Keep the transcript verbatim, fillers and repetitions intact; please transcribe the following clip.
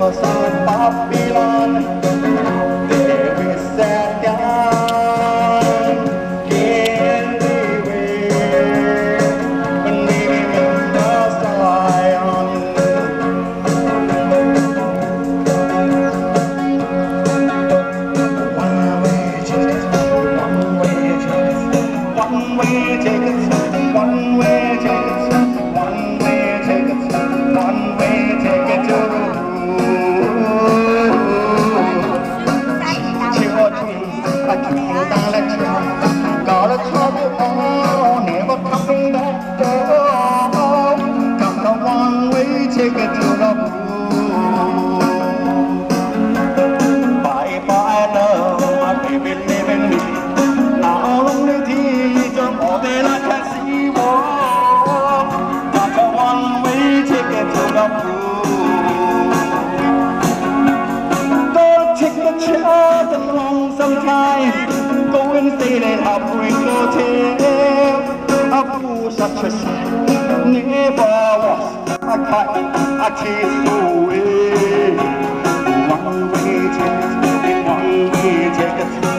walls of Babylon, there we sat down in the way when we met the Zion. One-way ticket, one-way ticket, one-way ticket, one-way ticket, one-way ticket, one-way ticket to the got a trouble on, never coming back down. Got a one-way ticket to the moon. Bye-bye love, my baby living me. Now only tears more than I can see. Whoa. Got a one-way ticket to the moon. Gonna take the chance along sometime. Go and stay at Heartbreak Hotel. A fool such a sight never was a kite I chased away. One-way ticket, one-way ticket.